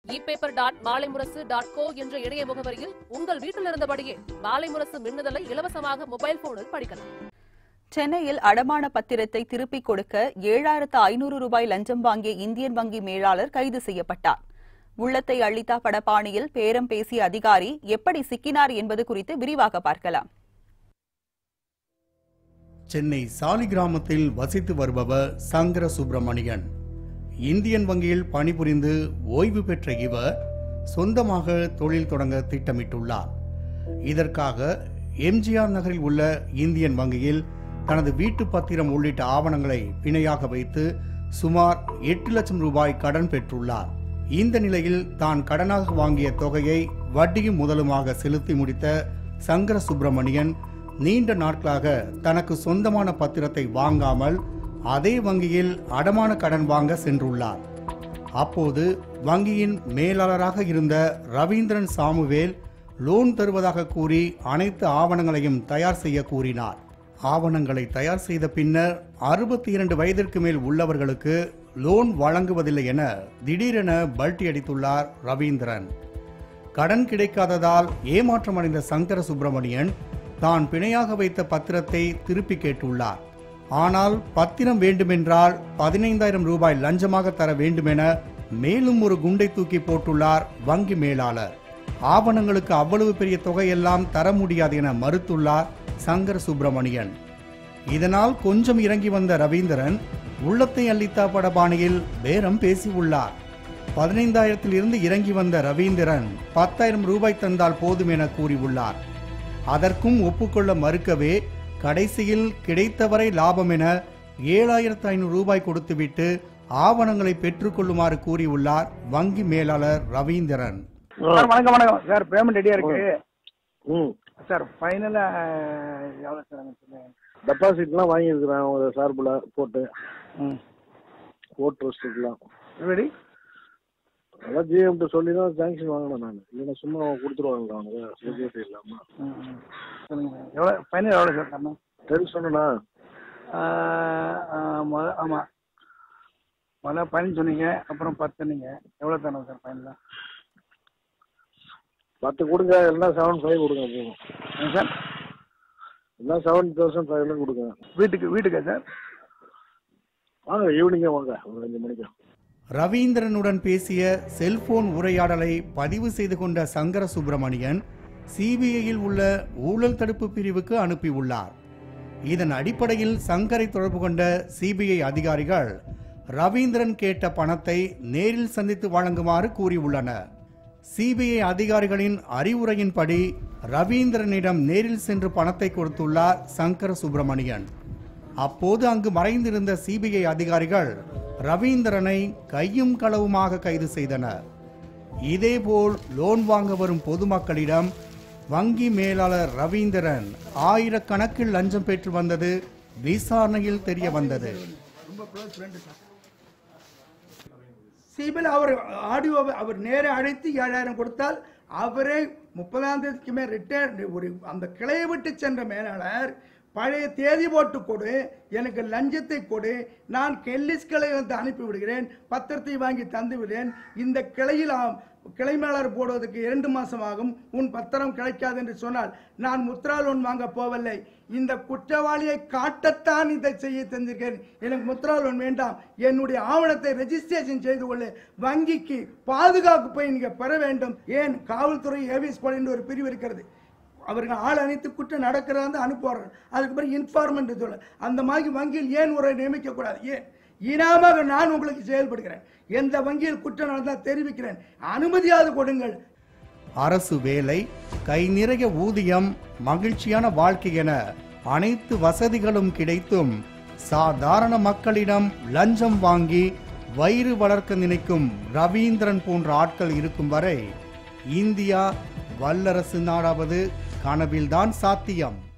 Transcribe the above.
ePaper.மாலைமுரசு.co என்ற இணைய முகவரியில் உங்கள் வீட்டில் இருந்தபடியே மாலை முரசு மின்னுதலை இலவசமாக மொபைல் போனில் படிக்கலாம். சென்னையில் அடமான பத்திரத்தை திருப்பிக் கொடுக்க 7,500 ரூபாய் லஞ்சம் வாங்கிய இந்தியன் வங்கி மேலாளர் கைது செய்யப்பட்டார். உள்ளத்தை அள்ளித்தா படப்பாணியில் பேரம் பேசிய அதிகாரி எப்படி சிக்கினார் என்பது குறித்து விரிவாக பார்க்கலாம். சென்னை சாலிகிராமத்தில் வசித்து வருபவர் சங்கர சுப்பிரமணியன். இந்தியன் வங்கியில் பணிபுரிந்து ஓய்வு பெற்ற இவர் சொந்தமாக தொழில் தொடங்க திட்டமிட்டுள்ளார். இதற்காக எம்ஜிஆர் நகரில் உள்ள இந்தியன் வங்கியில் தனது வீட்டு பத்திரம் உள்ளிட்ட ஆவணங்களை பிணையாக வைத்து சுமார் 8 லட்சம் ரூபாய் கடன் பெற்றுள்ளார். இந்த நிலையில் தான் கடனாக வாங்கிய தொகையை வட்டியும் முதலுமாக செலுத்தி முடித்த சங்கர சுப்பிரமணியன் நீண்ட நாட்களாக தனக்கு சொந்தமான பத்திரத்தை வாங்காமல் அதே வங்கியில் அடமான கடன் வாங்க சென்றுள்ளார். அப்போது வங்கியின் மேலாளராக இருந்த ரவீந்திரன் சாமுவேல் லோன் தருவதாக கூறி அனைத்து ஆவணங்களையும் தயார் செய்ய கூறினார். ஆவணங்களை தயார் செய்த பின்னர் 62 வயதிற்கு மேல் உள்ளவர்களுக்கு லோன் வழங்குவதில்லை என திடீரென பல்டி அடித்துள்ளார் ரவீந்திரன். கடன் கிடைக்காததால் ஏமாற்றமடைந்த சங்கர சுப்பிரமணியன் தான் பிணையாக வைத்த பத்திரத்தை திருப்பி கேட்டுள்ளார். ஆனால் பத்திரம் வேண்டுமென்றால் 15,000 ரூபாய் லஞ்சமாக தர வேண்டுமென மேலும் ஒரு குண்டை தூக்கி போட்டுள்ளார் வங்கி மேலாளர். ஆவணங்களுக்கு அவ்வளவு பெரிய தொகையெல்லாம் தர முடியாது என மறுத்துள்ளார் சங்கர சுப்பிரமணியன். இதனால் கொஞ்சம் இறங்கி வந்த ரவீந்திரன் உள்ளத்தை அள்ளித்தா படபாணியில் பேரம் பேசியுள்ளார். 15,000 இறங்கி வந்த ரவீந்திரன் 10,000 ரூபாய் தந்தால் போதும் என கூறியுள்ளார். அதற்கும் ஒப்புக்கொள்ள மறுக்கவே கடைசியில் கிடைத்தவரை லாபம் என 7,500 ரூபாய் கொடுத்துவிட்டு ஆவணங்களை பெற்றுக்கொள்ளுமாறு கூறியுள்ளார் வங்கி மேலாளர் ரவீந்திரன். வணக்கம் சார், பேமெண்ட் ரெடியா இருக்கு சார். ஃபைனலா எவ்வளவு சார்? டெபாசிட்லாம் வாங்கியிருக்கிறேன் ஒரு சார்பில் போட்டு ட்ரஸ்ட்டுக்கெலாம் ரெடி. அதான் ஜிஎம்கிட்ட சொல்லி தான் சாங்ஷன் வாங்கினேன் நான். இல்லைன்னா சும்மா கொடுத்துருவாங்க அவங்க செக்யூரிட்டி இல்லாமல். எவ்வளோ ஃபைனல் எவ்வளோ சார் தரணும்? 10 சொன்னேண்ணா. ஆமாம், முதல்ல 15 சொன்னீங்க, அப்புறம் 10 சொன்னீங்க. எவ்வளோ தரணும் சார் ஃபைனலாக? 10 கொடுங்க, எல்லாம் 7,500 கொடுங்க போதும் சார். எல்லாம் 7,500 கொடுங்க. வீட்டுக்கா சார்? வாங்க, ஈவினிங்கே வாங்க, ஒரு 5 மணிக்கு. ரவீந்திரனுடன் பேசிய செல்போன் உரையாடலை பதிவு செய்து கொண்ட சங்கர சுப்பிரமணியன் சிபிஐயில் உள்ள ஊழல் தடுப்பு பிரிவுக்கு அனுப்பியுள்ளார். இதன் அடிப்படையில் சங்கரை தொடர்பு கொண்ட சிபிஐ அதிகாரிகள் ரவீந்திரன் கேட்ட பணத்தை நேரில் சந்தித்து வழங்குமாறு கூறியுள்ளனர். சிபிஐ அதிகாரிகளின் அறிவுரையின்படி ரவீந்திரனிடம் நேரில் சென்று பணத்தை கொடுத்துள்ளார் சங்கர சுப்பிரமணியன். அப்போது அங்கு மறைந்திருந்த சிபிஐ அதிகாரிகள் ரவீந்திரனை கையும் களவுமாக கைது செய்தனர். இதேபோல் லோன் வாங்க வரும் பொதுமக்களிடம் வங்கி மேலாளர் ரவீந்திரன் ஆயிரக்கணக்கில் லஞ்சம் பெற்று வந்தது விசாரணையில் தெரிய வந்தது. சிபில் அவர் நேர அழைத்து 7,000 கொடுத்தால் அவரே 30ஆம் தேதிக்குமே ரிட்டையர் அந்த கிளையை விட்டு சென்ற மேலாளர் பழைய தேதி போட்டு கொடு, எனக்கு லஞ்சத்தை கொடு, நான் கெல்லிஸ் கிளை வந்து அனுப்பி விடுகிறேன், பத்திரத்தை வாங்கி தந்து விடுகிறேன், இந்த கிளையில் கிளை மேலாளர் போடுவதற்கு 2 மாதம் ஆகும், உன் பத்திரம் கிடைக்காது என்று சொன்னால் நான் முத்ரா லோன் வாங்க போவதில்லை. இந்த குற்றவாளியை காட்டத்தான் இதை செய்ய தந்திருக்கிறேன். எனக்கு முத்ரா லோன் வேண்டாம், என்னுடைய ஆவணத்தை ரெஜிஸ்ட்ரேஷன் செய்து கொள்ள வங்கிக்கு பாதுகாப்பு போய் நீங்க பெற வேண்டும். ஏன் காவல்துறை ஏவிஎஸ் ஸ்குவாட் என்று ஒரு பிரிவு இருக்கிறது. அவர்கள் ஆள் அனைத்து குற்றம் நடக்கிறதா அனுப்புவார்கள். அதுக்கு பிறகு இன்ஃபார்மெண்ட் சொல்ல அந்த மாதிரி வங்கியில் ஏன் ஒரு நியமிக்க கூடாது? ஏன் இனாமாக நான் உங்களுக்கு செயல்படுகிறேன். எந்த வங்கியில் குற்றம் நடந்தால் தெரிவிக்கிறேன், அனுமதியாவது கொடுங்கள். அரசு வேலை, கை நிறைய ஊதியம், மகிழ்ச்சியான வாழ்க்கை என அனைத்து வசதிகளும் கிடைத்தும் சாதாரண மக்களிடம் லஞ்சம் வாங்கி வயிறு வளர்க்க நினைக்கும் ரவீந்திரன் போன்ற ஆட்கள் இருக்கும் வரை இந்தியா வல்லரசு நாடாவது கனவில்தான் சாத்தியம்.